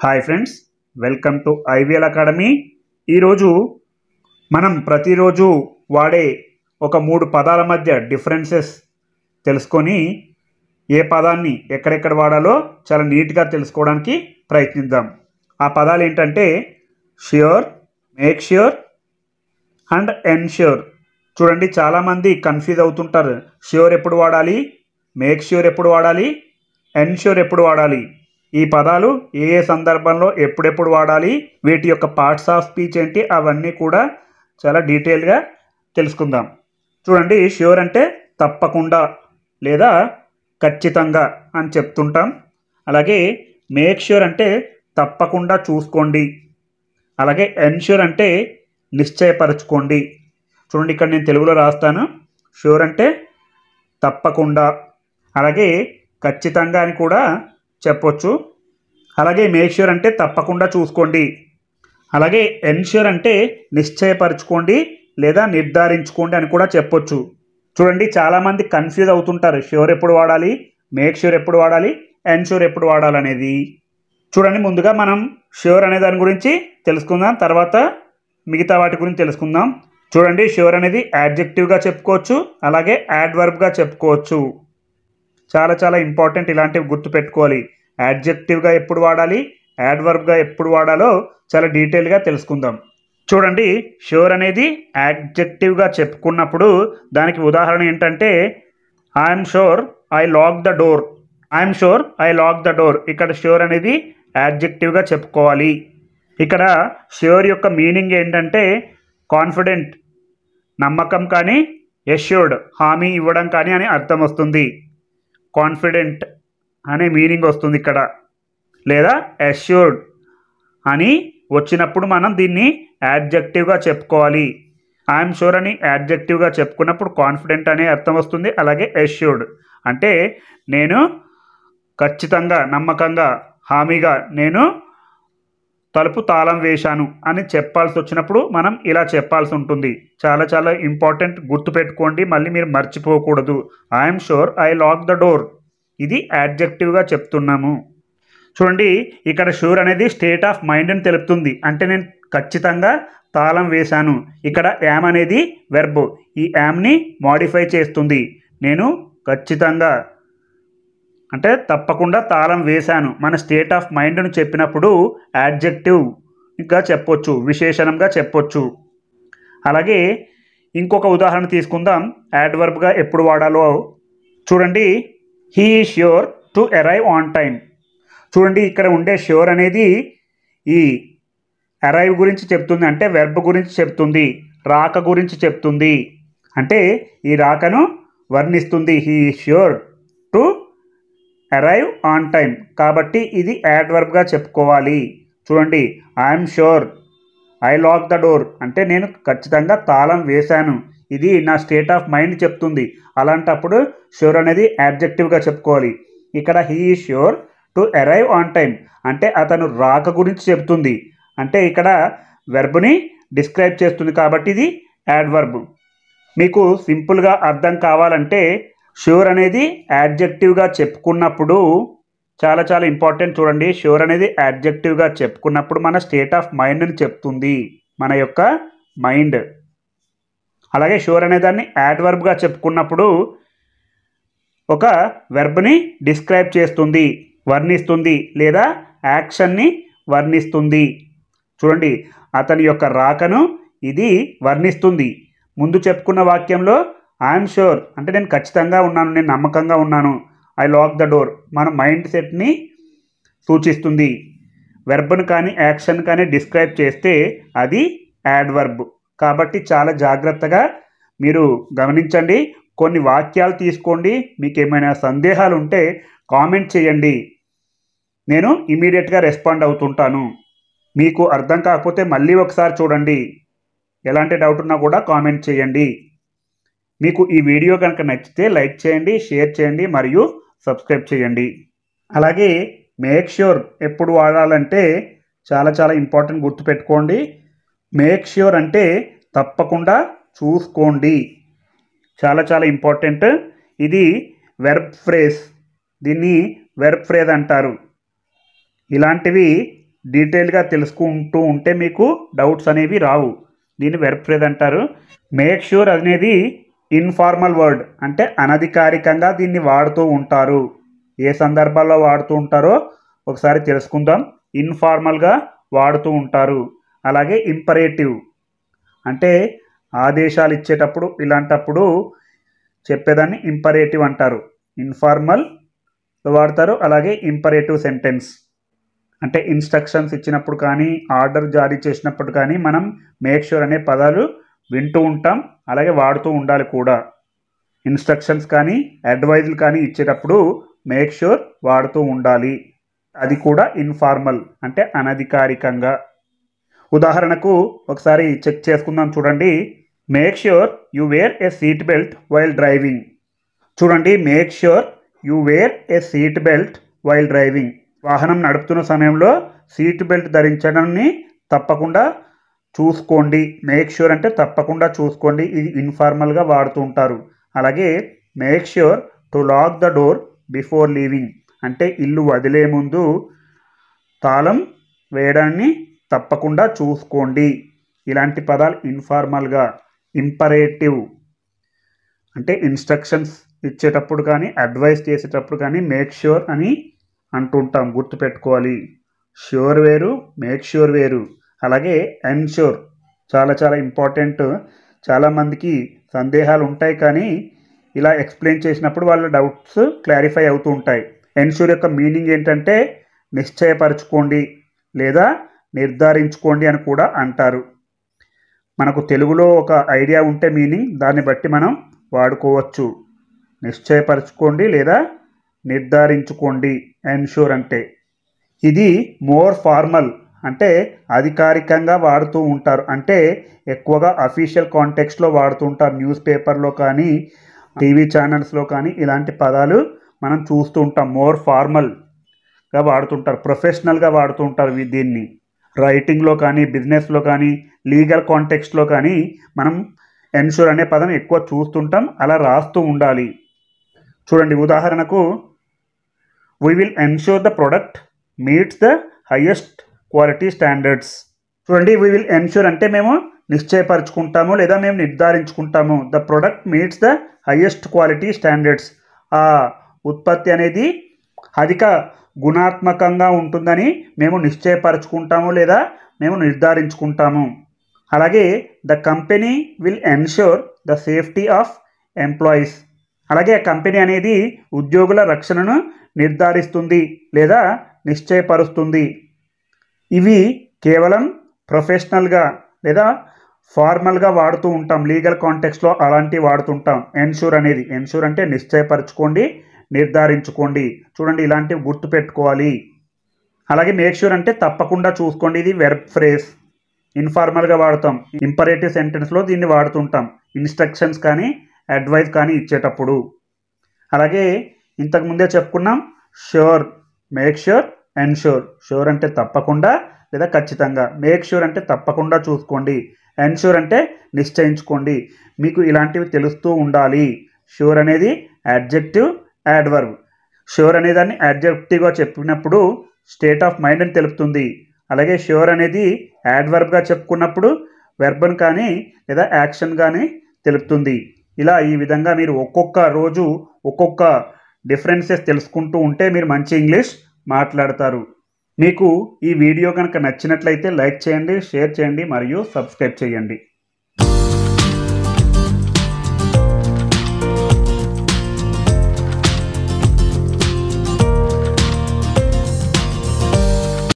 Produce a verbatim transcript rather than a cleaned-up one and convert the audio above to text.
Hi friends, welcome to IVL academy. ఈరోజు మనం ప్రతిరోజు వాడే ఒక మూడు పదాల మధ్య డిఫరెన్సెస్ తెలుసుకొని ఏ పదాన్ని ఎక్కడెక్కడ వాడాలో చాలా నీట్గా తెలుసుకోవడానికి ప్రయత్నిద్దాం. ఆ పదాలు ఏంటంటే sure, make sure and ensure. చూడండి, చాలామంది కన్ఫ్యూజ్ అవుతుంటారు. ష్యూర్ ఎప్పుడు వాడాలి, మేక్ ష్యూర్ ఎప్పుడు వాడాలి, ఎన్ష్యూర్ ఎప్పుడు వాడాలి, ఈ పదాలు ఏ ఏ సందర్భంలో ఎప్పుడెప్పుడు వాడాలి, వీటి యొక్క పార్ట్స్ ఆఫ్ స్పీచ్ ఏంటి, అవన్నీ కూడా చాలా డీటెయిల్గా తెలుసుకుందాం. చూడండి, ష్యూర్ అంటే తప్పకుండా లేదా ఖచ్చితంగా అని చెప్తుంటాం. అలాగే మేక్ ష్యూర్ అంటే తప్పకుండా చూసుకోండి. అలాగే ఎన్ష్యూర్ అంటే నిశ్చయపరచుకోండి. చూడండి, ఇక్కడ నేను తెలుగులో రాస్తాను. ష్యూర్ అంటే తప్పకుండా, అలాగే ఖచ్చితంగా అని కూడా చెప్పొచ్చు. అలాగే మేక్ ష్యూర్ అంటే తప్పకుండా చూసుకోండి. అలాగే ఎన్ష్యూర్ అంటే నిశ్చయపరచుకోండి లేదా నిర్ధారించుకోండి అని కూడా చెప్పొచ్చు. చూడండి, చాలామంది కన్ఫ్యూజ్ అవుతుంటారు. ష్యూర్ ఎప్పుడు వాడాలి, మేక్ ష్యూర్ ఎప్పుడు వాడాలి, ఎన్ష్యూర్ ఎప్పుడు వాడాలనేది. చూడండి, ముందుగా మనం ష్యూర్ అనే దాని గురించి తెలుసుకుందాం, తర్వాత మిగతా వాటి గురించి తెలుసుకుందాం. చూడండి, ష్యూర్ అనేది యాడ్జెక్టివ్గా చెప్పుకోవచ్చు, అలాగే యాడ్వర్బ్గా చెప్పుకోవచ్చు. చాలా చాలా ఇంపార్టెంట్, ఇలాంటివి గుర్తుపెట్టుకోవాలి. యాడ్జెక్టివ్గా ఎప్పుడు వాడాలి, యాడ్వర్బ్గా ఎప్పుడు వాడాలో చాలా డీటెయిల్గా తెలుసుకుందాం. చూడండి, ష్యూర్ అనేది యాడ్జెక్టివ్గా చెప్పుకున్నప్పుడు దానికి ఉదాహరణ ఏంటంటే I'm sure I lock the door. I'm sure I lock the door. ఇక్కడ ష్యూర్ అనేది యాడ్జెక్టివ్గా చెప్పుకోవాలి. ఇక్కడ ష్యూర్ యొక్క మీనింగ్ ఏంటంటే కాన్ఫిడెంట్, నమ్మకం కానీ, ఎష్యూర్డ్ హామీ ఇవ్వడం కానీ అని అర్థం వస్తుంది. కాన్ఫిడెంట్ అనే మీనింగ్ వస్తుంది ఇక్కడ, లేదా అష్యూర్డ్ అని వచ్చినప్పుడు మనం దీన్ని యాడ్జెక్టివ్గా చెప్పుకోవాలి. ఐఎమ్ షూర్ అని యాడ్జెక్టివ్గా చెప్పుకున్నప్పుడు కాన్ఫిడెంట్ అనే అర్థం వస్తుంది. అలాగే అష్యూర్డ్ అంటే నేను ఖచ్చితంగా, నమ్మకంగా, హామీగా నేను తలుపు తాళం వేశాను అని చెప్పాల్సి వచ్చినప్పుడు మనం ఇలా చెప్పాల్సి ఉంటుంది. చాలా చాలా ఇంపార్టెంట్, గుర్తుపెట్టుకోండి, మళ్ళీ మీరు మర్చిపోకూడదు. I'm sure I lock the door, ఇది యాడ్జెక్టివ్గా చెప్తున్నాము. చూడండి, ఇక్కడ షూర్ అనేది స్టేట్ ఆఫ్ మైండ్ని తెలుపుతుంది. అంటే నేను ఖచ్చితంగా తాళం వేశాను. ఇక్కడ యామ్ అనేది వెర్బ్, ఈ యామ్ని మాడిఫై చేస్తుంది. నేను ఖచ్చితంగా అంటే తప్పకుండా తాళం వేశాను. మన స్టేట్ ఆఫ్ మైండ్ను చెప్పినప్పుడు యాడ్జెక్టివ్గా చెప్పొచ్చు, విశేషణంగా చెప్పొచ్చు. అలాగే ఇంకొక ఉదాహరణ తీసుకుందాం, యాడ్వర్బ్గా ఎప్పుడు వాడాలో. చూడండి, he is sure to arrive on time. చూడండి, ఇక్కడ ఉండే ష్యూర్ అనేది ఈ అరైవ్ గురించి చెప్తుంది, అంటే వెర్బ్ గురించి చెప్తుంది, రాక గురించి చెప్తుంది, అంటే ఈ రాకను వర్ణిస్తుంది. He is sure to arrive on time, కాబట్టి ఇది యాడ్వర్బ్గా చెప్పుకోవాలి. చూడండి, I'm sure I lock the door అంటే నేను ఖచ్చితంగా తాళం వేశాను, ఇది నా స్టేట్ ఆఫ్ మైండ్ చెప్తుంది. అలాంటప్పుడు ష్యూర్ అనేది యాడ్జెక్టివ్గా చెప్పుకోవాలి. ఇక్కడ he is sure to arrive on time అంటే అతను రాక గురించి చెప్తుంది, అంటే ఇక్కడ వెర్బ్ని డిస్క్రైబ్ చేస్తుంది, కాబట్టి ఇది యాడ్వర్బ్. మీకు సింపుల్గా అర్థం కావాలంటే ష్యూర్ అనేది యాడ్జెక్టివ్గా చెప్పుకున్నప్పుడు చాలా చాలా ఇంపార్టెంట్. చూడండి, ష్యూర్ అనేది యాడ్జెక్టివ్గా చెప్పుకున్నప్పుడు మన స్టేట్ ఆఫ్ మైండ్ని చెప్తుంది, మన యొక్క మైండ్. అలాగే ష్యూర్ అనే దాన్ని యాడ్వర్బ్గా చెప్పుకున్నప్పుడు ఒక వెర్బ్ని డిస్క్రైబ్ చేస్తుంది, వర్ణిస్తుంది, లేదా యాక్షన్ని వర్ణిస్తుంది. చూడండి, అతని యొక్క రాకను ఇది వర్ణిస్తుంది. ముందు చెప్పుకున్న వాక్యంలో ఐఎమ్ షూర్ అంటే నేను ఖచ్చితంగా ఉన్నాను, నేను నమ్మకంగా ఉన్నాను. ఐ లాక్ ద డోర్ మన మైండ్ సెట్ని సూచిస్తుంది. వెర్బ్ను కానీ యాక్షన్ కానీ డిస్క్రైబ్ చేస్తే అది యాడ్వర్బ్. కాబట్టి చాలా జాగ్రత్తగా మీరు గమనించండి. కొన్ని వాక్యాలు తీసుకోండి, మీకు ఏమైనా సందేహాలు ఉంటే కామెంట్ చేయండి, నేను ఇమీడియట్గా రెస్పాండ్ అవుతుంటాను. మీకు అర్థం కాకపోతే మళ్ళీ ఒకసారి చూడండి, ఎలాంటి డౌట్ ఉన్నా కూడా కామెంట్ చేయండి. మీకు ఈ వీడియో కనుక నచ్చితే లైక్ చేయండి, షేర్ చేయండి మరియు సబ్స్క్రైబ్ చేయండి. అలాగే మేక్ ష్యూర్ ఎప్పుడు వాడాలంటే చాలా చాలా ఇంపార్టెంట్, గుర్తుపెట్టుకోండి. మేక్ ష్యూర్ అంటే తప్పకుండా చూసుకోండి, చాలా చాలా ఇంపార్టెంట్. ఇది వెర్బ్ ఫ్రేజ్, దీన్ని వెర్బ్ ఫ్రేజ్ అంటారు. ఇలాంటివి డీటెయిల్గా తెలుసుకుంటూ ఉంటే మీకు డౌట్స్ అనేవి రావు. దీన్ని వెర్బ్ ఫ్రేజ్ అంటారు. మేక్ ష్యూర్ అనేది ఇన్ఫార్మల్ వర్డ్, అంటే అనధికారికంగా దీన్ని వాడుతూ ఉంటారు. ఏ సందర్భాల్లో వాడుతూ ఉంటారో ఒకసారి తెలుసుకుందాం. ఇన్ఫార్మల్గా వాడుతూ ఉంటారు. అలాగే ఇంపరేటివ్ అంటే ఆదేశాలు ఇచ్చేటప్పుడు ఇలాంటప్పుడు చెప్పేదాన్ని ఇంపరేటివ్ అంటారు. ఇన్ఫార్మల్ వాడతారు. అలాగే ఇంపరేటివ్ సెంటెన్స్ అంటే ఇన్స్ట్రక్షన్స్ ఇచ్చినప్పుడు కానీ ఆర్డర్ జారీ చేసినప్పుడు కానీ మనం మేక్ ష్యూర్ అనే పదాలు వింటూ ఉంటాం, అలాగే వాడుతూ ఉండాలి కూడా. ఇన్స్ట్రక్షన్స్ కానీ అడ్వైజులు కానీ ఇచ్చేటప్పుడు మేక్ ష్యూర్ వాడుతూ ఉండాలి. అది కూడా ఇన్ఫార్మల్ అంటే అనధికారికంగా. ఉదాహరణకు ఒకసారి చెక్ చేసుకుందాం చూడండి. Make sure you wear a seat belt while driving. చూడండి, make sure you wear a seat belt while driving. వాహనం నడుపుతున్న సమయంలో సీట్ బెల్ట్ ధరించడాన్ని తప్పకుండా చూసుకోండి. మేక్ ష్యూర్ అంటే తప్పకుండా చూసుకోండి. ఇది ఇన్ఫార్మల్గా వాడుతూ ఉంటారు. అలాగే make sure to lock the door before leaving అంటే ఇల్లు వదిలే ముందు తాళం వేయడాన్ని తప్పకుండా చూసుకోండి. ఇలాంటి పదాలు ఇన్ఫార్మల్గా. ఇంపరేటివ్ అంటే ఇన్స్ట్రక్షన్స్ ఇచ్చేటప్పుడు కానీ అడ్వైస్ చేసేటప్పుడు కానీ మేక్ ష్యూర్ అని అంటుంటాం, గుర్తుపెట్టుకోవాలి. ష్యూర్ వేరు, మేక్ ష్యూర్ వేరు. అలాగే ఎన్ష్యూర్ చాలా చాలా ఇంపార్టెంట్. చాలామందికి సందేహాలు ఉంటాయి, కానీ ఇలా ఎక్స్ప్లెయిన్ చేసినప్పుడు వాళ్ళ డౌట్స్ క్లారిఫై అవుతూ ఉంటాయి. ఎన్ష్యూర్ యొక్క మీనింగ్ ఏంటంటే నిశ్చయపరచుకోండి లేదా నిర్ధారించుకోండి అని కూడా అంటారు. మనకు తెలుగులో ఒక ఐడియా ఉంటే మీనింగ్ దాన్ని బట్టి మనం వాడుకోవచ్చు. నిశ్చయపరచుకోండి లేదా నిర్ధారించుకోండి ఎన్ష్యూర్ అంటే. ఇది మోర్ ఫార్మల్ అంటే అధికారికంగా వాడుతూ ఉంటారు. అంటే ఎక్కువగా అఫీషియల్ కాంటెక్స్ట్లో వాడుతూ ఉంటారు. న్యూస్ పేపర్లో కానీ టీవీ ఛానల్స్లో కానీ ఇలాంటి పదాలు మనం చూస్తూ ఉంటాం. మోర్ ఫార్మల్గా వాడుతుంటారు, ప్రొఫెషనల్గా వాడుతూ ఉంటారు దీన్ని. రైటింగ్లో కానీ బిజినెస్లో కానీ లీగల్ కాంటెక్స్ట్లో కానీ మనం ఎన్ష్యూర్ అనే పదం ఎక్కువ చూస్తుంటాం, అలా రాస్తూ ఉండాలి. చూడండి, ఉదాహరణకు we will ensure the product meets the highest quality standards. చూడండి, వీ విల్ ఎన్ష్యూర్ అంటే మేము నిశ్చయపరచుకుంటాము లేదా మేము నిర్ధారించుకుంటాము. The product meets the highest quality standards. ఆ ఉత్పత్తి అనేది అధిక గుణాత్మకంగా ఉంటుందని మేము నిశ్చయపరచుకుంటాము లేదా మేము నిర్ధారించుకుంటాము. అలాగే the company will ensure the safety of employees. అలాగే ఆ కంపెనీ అనేది ఉద్యోగుల రక్షణను నిర్ధారిస్తుంది లేదా నిశ్చయపరుస్తుంది. ఇవి కేవలం ప్రొఫెషనల్గా లేదా ఫార్మల్గా వాడుతూ ఉంటాం. లీగల్ కాంటెక్స్లో అలాంటివి వాడుతుంటాం. ఎన్ష్యూర్ అనేది ఎన్ష్యూర్ అంటే నిశ్చయపరచుకోండి, నిర్ధారించుకోండి. చూడండి, ఇలాంటివి గుర్తుపెట్టుకోవాలి. అలాగే మేక్ ష్యూర్ అంటే తప్పకుండా చూసుకోండి. ఇది వెర్బ్ ఫ్రేజ్, ఇన్ఫార్మల్గా వాడతాం. ఇంపరేటివ్ సెంటెన్స్లో దీన్ని వాడుతుంటాం, ఇన్స్ట్రక్షన్స్ కానీ అడ్వైస్ కానీ ఇచ్చేటప్పుడు. అలాగే ఇంతకుముందే చెప్పుకున్నాం sure, make sure, ensure. Sure అంటే తప్పకుండా లేదా ఖచ్చితంగా. మేక్ ష్యూర్ అంటే తప్పకుండా చూసుకోండి. ఎన్ష్యూర్ అంటే నిశ్చయించుకోండి. మీకు ఇలాంటివి తెలుస్తూ ఉండాలి. ష్యూర్ అనేది యాడ్జెక్టివ్, యాడ్వర్బ్. ష్యూర్ అనే దాన్ని యాడ్జెక్టివ్గా చెప్పినప్పుడు స్టేట్ ఆఫ్ మైండ్ అని తెలుపుతుంది. అలాగే ష్యూర్ అనేది యాడ్వర్బ్గా చెప్పుకున్నప్పుడు వెర్బ్ని కానీ లేదా యాక్షన్ కానీ తెలుపుతుంది. ఇలా ఈ విధంగా మీరు ఒక్కొక్క రోజు ఒక్కొక్క డిఫరెన్సెస్ తెలుసుకుంటూ ఉంటే మీరు మంచి ఇంగ్లీష్ మాట్లాడతారు. మీకు ఈ వీడియో కనుక నచ్చినట్లయితే లైక్ చేయండి, షేర్ చేయండి మరియు సబ్స్క్రైబ్ చేయండి.